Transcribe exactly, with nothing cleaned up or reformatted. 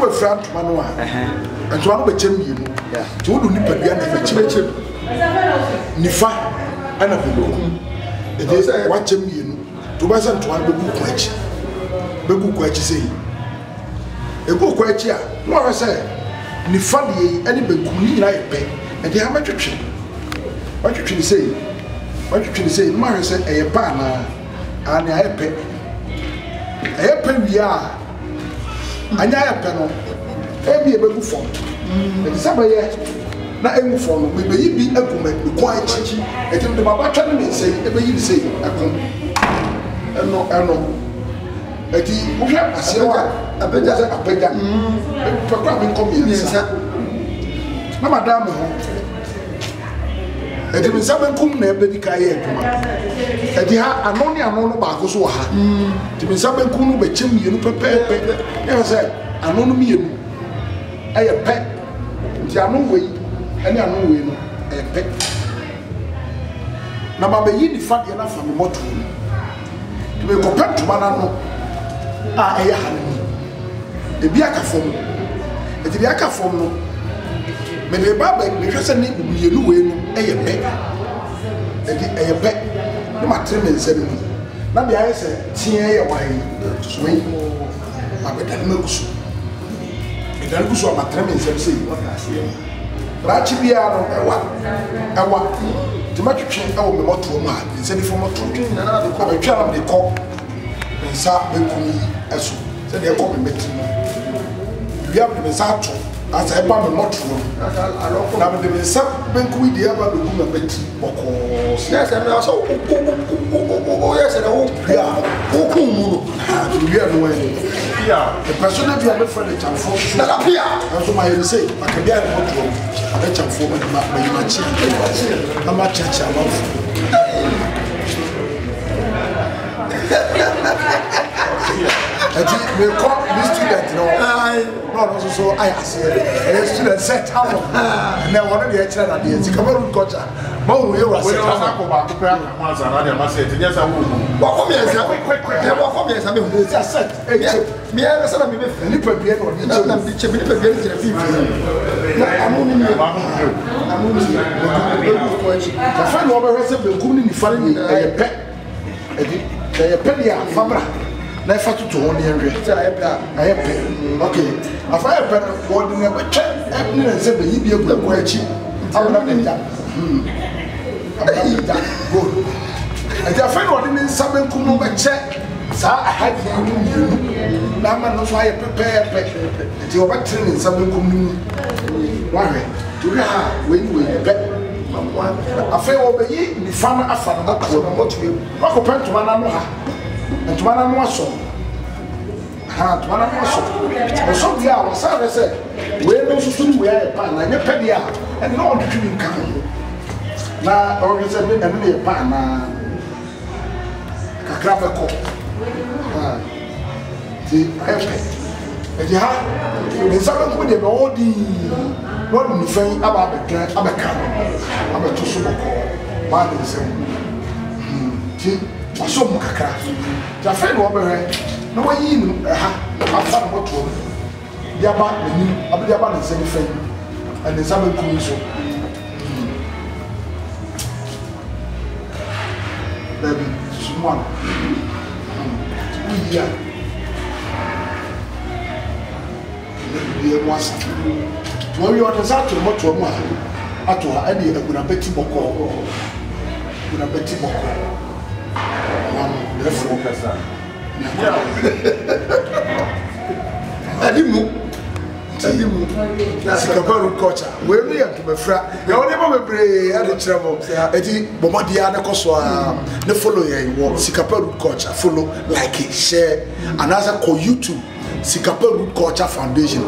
we friend ntoma no a ntoma no be chem yenu ti wo do nipa bia na be chem chem nifa ana benkum e dey say wa chem yenu to ba say ntoma be ku kwachi be ku kwachi sei e ku kwachi a no wa say nifa de ani benkum ni nyina ye pe e dey ha matwetwe matwetwe ni sei matwetwe ni sei no ma say e ye pa na ani aye pe e ye pe wi a anya ya pe no e bi e begu fo e saba ye na emu fo no me yi bi aguma me kwa achi e tim de baba twa ne sei e be yi sei akon eno eno e ti wo hwa asewa abeja abeja mm to kwa me kom ye sa na madam ho e ti me saba kum na e be di ka ye aduma e ti ha ano ne ano no ba ko so ha mm ti me saba kum no be chem ye no pepepe e say ano no mienu aye pe ti ano we ani ano we no e pe na ba be yi ni fa de na fa me moto ti me ko petu mana no a e ya hanni e bi aka fom e ti bi aka fom no me be ba ba me hwese ni mienu we no e ye pe e di e ye pe no ma tre me nse ni na bi aye se tie ye wan so yi abeda na kusu dan kusu ama treme nsem sei ra chi bia no ewa ewa ti ma twetwe ewo me moto no ha nse ni fo moto na na de ko be twa na de ko nsa be kumi eso se de ko me meti bia me nsa to asa e ba me moto no na me de nsa be kumi de aba be kumi meti boko se se me aso o yes na o bia o ku mu no ha bia no e yeah, the person that you are friend the champ for na pia so my say makabia e moto the champ for me ma ma chi na ma cha cha ma ati me call this student no no no so I say a student set how na one dey chere na dey Cameroon culture ma wo e wa set how ko ba ko pra ma za na dey ma set dey sa wo wa ko me esa e wa ko me esa me hu dey set e me e say na me be ni pa bia no dey na bi che bi pa bia dey fi na amuni ni amuni ni ko chi ka fa no be say be kum ni ni fa ni e pe e di e pe dia famra na fa tutu ho ne enwe say aye pe aye pe okay afa aye pe wo de ne be che e ni se be yi bi egura ko achi awona de da hmm ayi da go e ja fa no de ne nsa ben kum no be che sa ahadi anu ni na ma no so aye pe pe pe ti o ba tre ne nsa ben kum ni wa hwe to ha we ni we pe afa wo be yi ni fa na afa na ko mo to wa ko pe to na no ha ntwana no aso ha ntwana no aso so dia wa sa re se we no susu ni we aye pa na nye pe dia e no do twi nka na o re se me na me pa na kakra be ko ha ti epe e di ha ni sa be ko de no di no ni fen aba be kan aba kan aba to so ko ba de se ti so mu kakra ja fe no obere na wayi nu ha afa no moto dia ba ni abidia ba ni se ni fe and the sabe ku so baby someone we ya ni e wasa to wi o sa to moto mu a ato ha e aguna beti boko aguna beti boko let's focus on. Yeah. Adimu. Adimu. That's Cameroon culture. We really have to be fra. You only have be at the travel. Eti bomadi na koso a ne follow ya iwo Cameroon culture. Follow, like it, share, and as a call YouTube Cameroon Culture Foundation.